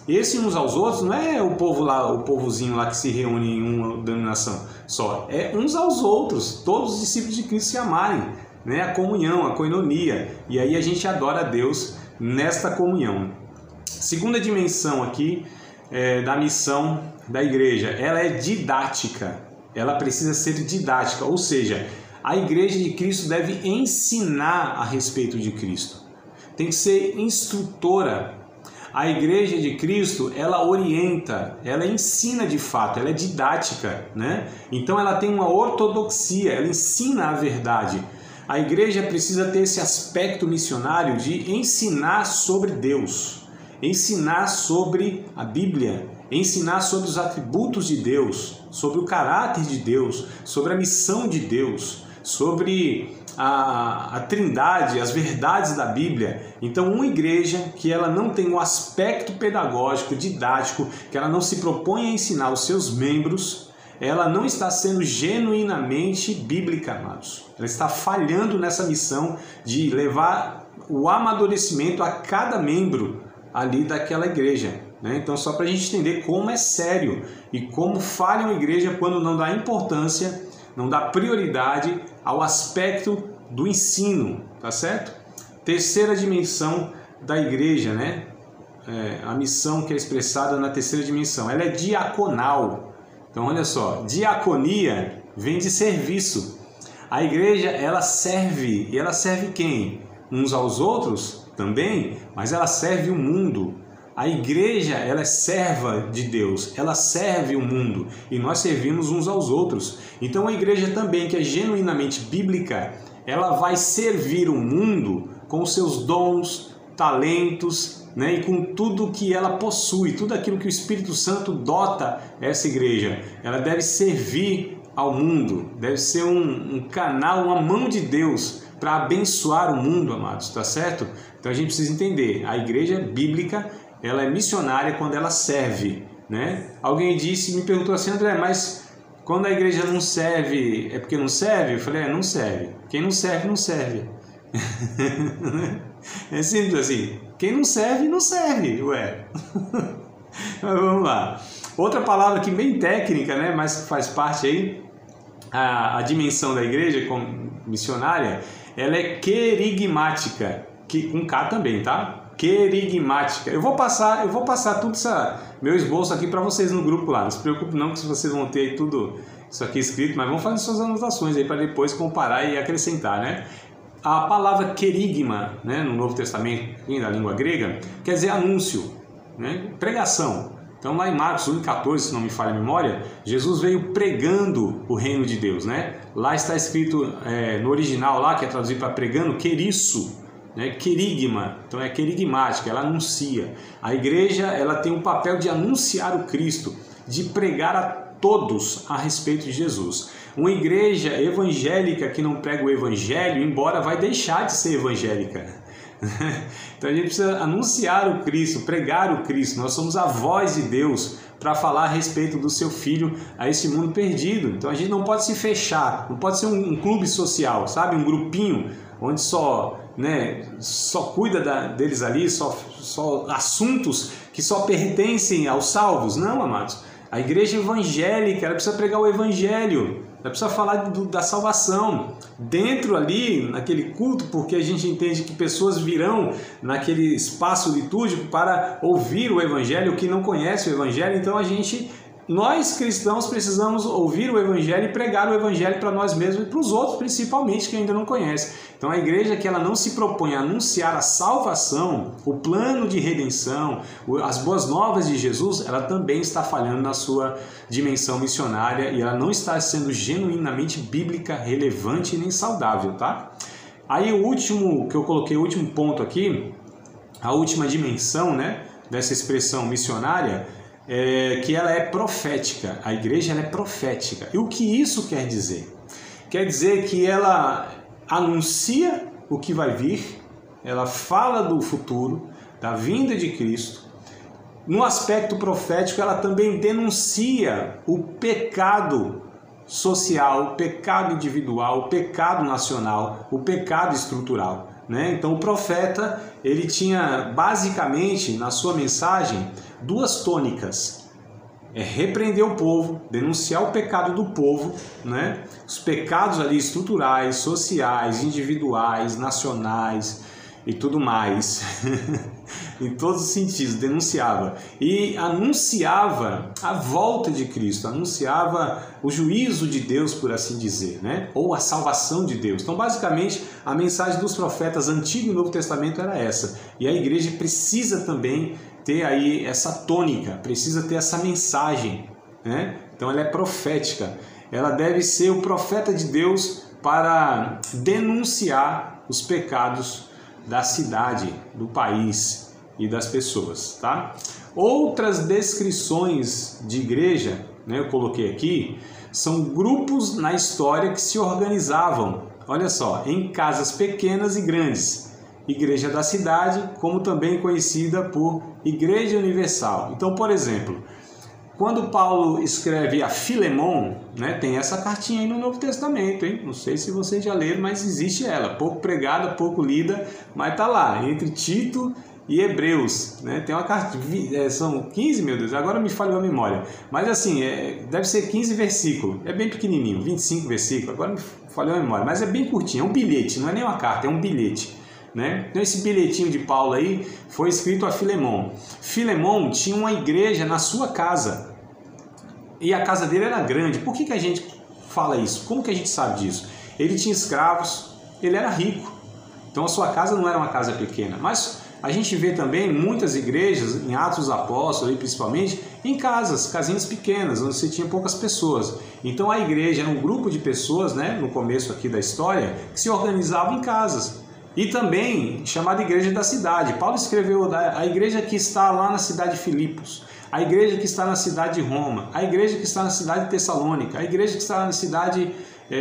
Esse uns aos outros não é o povo lá, o povozinho lá que se reúne em uma denominação só. É uns aos outros, todos os discípulos de Cristo se amarem, né? A comunhão, a koinonia. E aí a gente adora a Deus nesta comunhão. Segunda dimensão aqui da missão da igreja, ela é didática. Ela precisa ser didática, ou seja, a igreja de Cristo deve ensinar a respeito de Cristo. Tem que ser instrutora. A igreja de Cristo, ela orienta, ela ensina de fato, ela é didática, né? Então ela tem uma ortodoxia, ela ensina a verdade. A igreja precisa ter esse aspecto missionário de ensinar sobre Deus, ensinar sobre a Bíblia, ensinar sobre os atributos de Deus, sobre o caráter de Deus, sobre a missão de Deus, sobre a Trindade, as verdades da Bíblia. Então, uma igreja que ela não tem um aspecto pedagógico, didático, que ela não se propõe a ensinar os seus membros, ela não está sendo genuinamente bíblica, amados. Ela está falhando nessa missão de levar o amadurecimento a cada membro ali daquela igreja, né? Então, só para a gente entender como é sério e como falha uma igreja quando não dá importância, não dá prioridade ao aspecto do ensino, tá certo? Terceira dimensão da igreja, né? A missão que é expressada na terceira dimensão, ela é diaconal. Então, olha só, diaconia vem de serviço. A igreja, ela serve, e ela serve quem? Uns aos outros também, mas ela serve o mundo. A igreja, ela é serva de Deus, ela serve o mundo e nós servimos uns aos outros. Então a igreja também, que é genuinamente bíblica, ela vai servir o mundo com os seus dons, talentos, né, e com tudo que ela possui, tudo aquilo que o Espírito Santo dota essa igreja. Ela deve servir ao mundo, deve ser um canal, uma mão de Deus para abençoar o mundo, amados, tá certo? Então a gente precisa entender, a igreja bíblica, ela é missionária quando ela serve, né? Alguém me perguntou assim, André, mas quando a igreja não serve, é porque não serve? Eu falei, não serve. Quem não serve, não serve. É simples assim. Quem não serve, não serve, ué. Mas vamos lá. Outra palavra aqui bem técnica, né? Mas que faz parte aí, a dimensão da igreja como missionária, ela é querigmática, com K também, tá? Querigmática. Eu vou passar tudo meu esboço aqui para vocês no grupo lá. Não se preocupe não, que vocês vão ter aí tudo isso aqui escrito, mas vamos fazer suas anotações aí para depois comparar e acrescentar, né? A palavra querigma, né, no Novo Testamento, na língua grega, quer dizer anúncio, né? Pregação. Então lá em Marcos 1,14, se não me falha a memória, Jesus veio pregando o reino de Deus, né? Lá está escrito no original lá, que é traduzido para pregando, queriço. Querigma, então é querigmática, ela anuncia. A igreja, ela tem um papel de anunciar o Cristo, de pregar a todos a respeito de Jesus. Uma igreja evangélica que não prega o evangelho, embora vai deixar de ser evangélica. Então a gente precisa anunciar o Cristo, pregar o Cristo. Nós somos a voz de Deus para falar a respeito do seu Filho a esse mundo perdido. Então a gente não pode se fechar, não pode ser um clube social, sabe? Um grupinho onde só cuida deles ali, só assuntos que só pertencem aos salvos. Não, amados. A igreja evangélica, ela precisa pregar o evangelho, ela precisa falar da salvação dentro ali, naquele culto, porque a gente entende que pessoas virão naquele espaço litúrgico para ouvir o evangelho, que não conhece o evangelho. Então nós cristãos precisamos ouvir o evangelho e pregar o evangelho para nós mesmos e para os outros, principalmente, que ainda não conhecem. Então a igreja que ela não se propõe a anunciar a salvação, o plano de redenção, as boas novas de Jesus, ela também está falhando na sua dimensão missionária e ela não está sendo genuinamente bíblica, relevante e nem saudável, tá? Aí o último que eu coloquei, o último ponto aqui, a última dimensão, né, dessa expressão missionária, que ela é profética. A igreja ela é profética. E o que isso quer dizer? Quer dizer que ela anuncia o que vai vir, ela fala do futuro, da vinda de Cristo. No aspecto profético, ela também denuncia o pecado social, o pecado individual, o pecado nacional, o pecado estrutural, né? Então o profeta, ele tinha basicamente na sua mensagem duas tônicas. É repreender o povo, denunciar o pecado do povo, né? Os pecados ali estruturais, sociais, individuais, nacionais e tudo mais. Em todos os sentidos, denunciava. E anunciava a volta de Cristo, anunciava o juízo de Deus, por assim dizer, né? Ou a salvação de Deus. Então, basicamente, a mensagem dos profetas Antigo e Novo Testamento era essa. E a igreja precisa também ter aí essa tônica, precisa ter essa mensagem, né? Então ela é profética, ela deve ser o profeta de Deus para denunciar os pecados da cidade, do país e das pessoas, tá? Outras descrições de igreja, né, eu coloquei aqui, são grupos na história que se organizavam, olha só, em casas pequenas e grandes. Igreja da cidade, como também conhecida por Igreja Universal. Então, por exemplo, quando Paulo escreve a Filemon, né, tem essa cartinha aí no Novo Testamento, hein? Não sei se vocês já leram, mas existe ela, pouco pregada, pouco lida, mas tá lá, entre Tito e Hebreus, né? Tem uma carta, são 15, meu Deus, agora me falhou a memória, mas assim, deve ser 15 versículos, é bem pequenininho, 25 versículos, agora me falhou a memória, mas é bem curtinho, é um bilhete, não é nem uma carta, é um bilhete. Né? Então esse bilhetinho de Paulo aí foi escrito a Filemon. Filemon tinha uma igreja na sua casa e a casa dele era grande. Por que a gente fala isso? Como que a gente sabe disso? Ele tinha escravos, ele era rico, então a sua casa não era uma casa pequena. Mas a gente vê também muitas igrejas, em Atos dos Apóstolos principalmente, em casinhas pequenas, onde você tinha poucas pessoas. Então a igreja era um grupo de pessoas, né, no começo aqui da história, que se organizavam em casas. E também chamada Igreja da Cidade. Paulo escreveu a igreja que está lá na cidade de Filipos, a igreja que está na cidade de Roma, a igreja que está na cidade de Tessalônica, a igreja que está na cidade,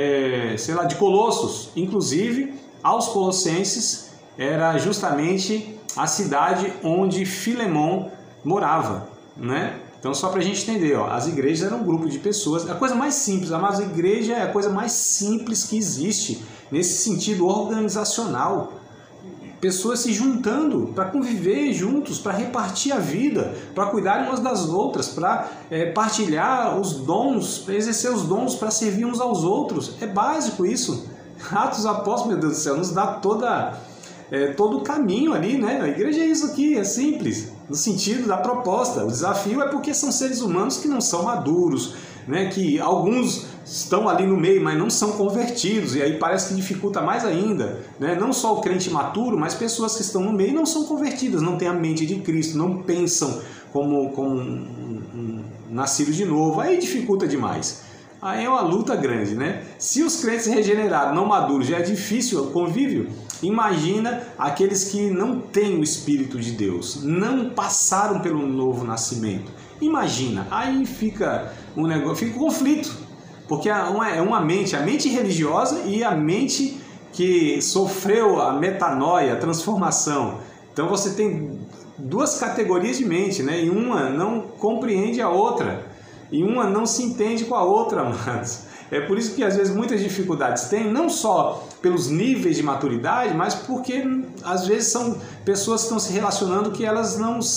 de Colossos. Inclusive, aos Colossenses era justamente a cidade onde Filemon morava, né? Então, só para a gente entender, ó, as igrejas eram um grupo de pessoas, a coisa mais simples, a igreja é a coisa mais simples que existe, nesse sentido organizacional. Pessoas se juntando para conviver juntos, para repartir a vida, para cuidar umas das outras, para partilhar os dons, para exercer os dons, para servir uns aos outros. É básico isso. Atos dos Apóstolos, meu Deus do céu, nos dá todo o caminho ali, né? A igreja é isso aqui, é simples, no sentido da proposta. O desafio é porque são seres humanos que não são maduros, né? Que alguns estão ali no meio, mas não são convertidos, e aí parece que dificulta mais ainda, né? Não só o crente maturo, mas pessoas que estão no meio e não são convertidas, não têm a mente de Cristo, não pensam como um nascido de novo, aí dificulta demais. Aí é uma luta grande, né? Se os crentes regenerados, não maduros, já é difícil o convívio, imagina aqueles que não têm o Espírito de Deus, não passaram pelo novo nascimento. Imagina, aí fica um negócio, fica um conflito, porque é uma mente, a mente religiosa e a mente que sofreu a metanoia, a transformação. Então você tem duas categorias de mente, né? E uma não compreende a outra. E uma não se entende com a outra, amados. É por isso que às vezes muitas dificuldades tem, não só pelos níveis de maturidade, mas porque às vezes são pessoas que estão se relacionando que elas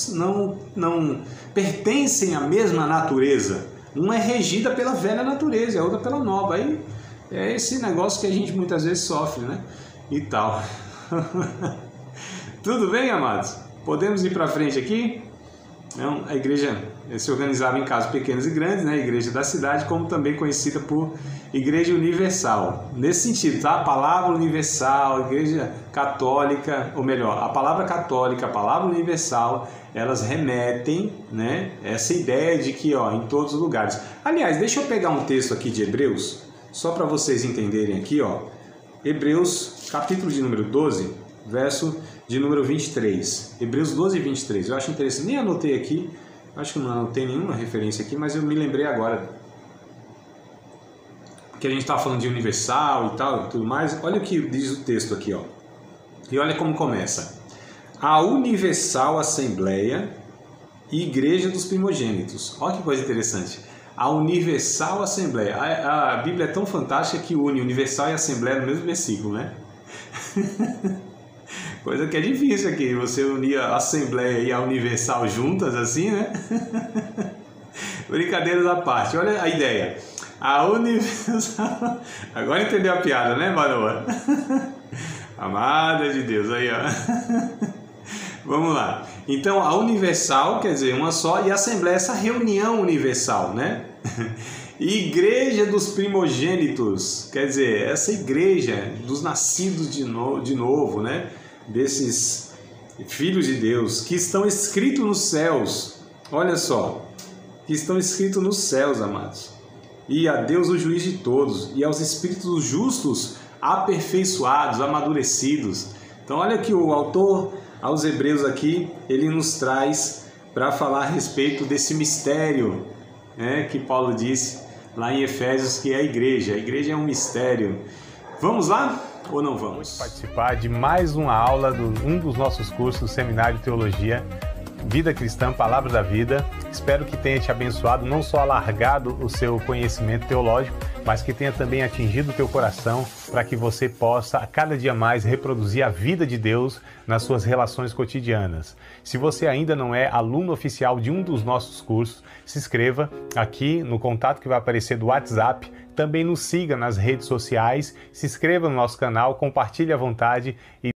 não pertencem à mesma natureza. Uma é regida pela velha natureza e a outra pela nova. Aí é esse negócio que a gente muitas vezes sofre, né? E tal. Tudo bem, amados? Podemos ir para frente aqui? Então, a igreja se organizava em casas pequenas e grandes, né? A igreja da cidade, como também conhecida por Igreja Universal. Nesse sentido, tá? A palavra universal, igreja católica, ou melhor, a palavra católica, a palavra universal, elas remetem, né, essa ideia de que, ó, em todos os lugares. Aliás, deixa eu pegar um texto aqui de Hebreus, só para vocês entenderem aqui, ó. Hebreus, capítulo de número 12, verso de número 23. Hebreus 12, 23. Eu acho interessante, nem anotei aqui, acho que não anotei nenhuma referência aqui, mas eu me lembrei agora. Porque a gente estava falando de universal e tal, e tudo mais. Olha o que diz o texto aqui, ó. E olha como começa. A Universal Assembleia e Igreja dos Primogênitos. Olha que coisa interessante. A Universal Assembleia. A Bíblia é tão fantástica que une Universal e Assembleia no mesmo versículo, né? Coisa que é difícil aqui, você unir a Assembleia e a Universal juntas assim, né? Brincadeiras à parte, olha a ideia. A Universal... Agora entendeu a piada, né, Manoa? Amada de Deus, aí ó. Vamos lá. Então, a Universal, quer dizer, uma só, e a Assembleia, essa reunião universal, né? Igreja dos primogênitos, quer dizer, essa igreja dos nascidos de novo, né? Desses filhos de Deus, que estão escritos nos céus, olha só, que estão escritos nos céus, amados. E a Deus o juiz de todos, e aos espíritos justos aperfeiçoados, amadurecidos. Então, olha que o autor aos Hebreus aqui, ele nos traz para falar a respeito desse mistério, né, que Paulo disse lá em Efésios, que é a igreja. A igreja é um mistério. Vamos lá ou não vamos? Participar de mais uma aula de um dos nossos cursos, Seminário de Teologia, Vida Cristã, Palavra da Vida. Espero que tenha te abençoado, não só alargado o seu conhecimento teológico, mas que tenha também atingido o teu coração para que você possa a cada dia mais reproduzir a vida de Deus nas suas relações cotidianas. Se você ainda não é aluno oficial de um dos nossos cursos, se inscreva aqui no contato que vai aparecer do WhatsApp. Também nos siga nas redes sociais, se inscreva no nosso canal, compartilhe à vontade e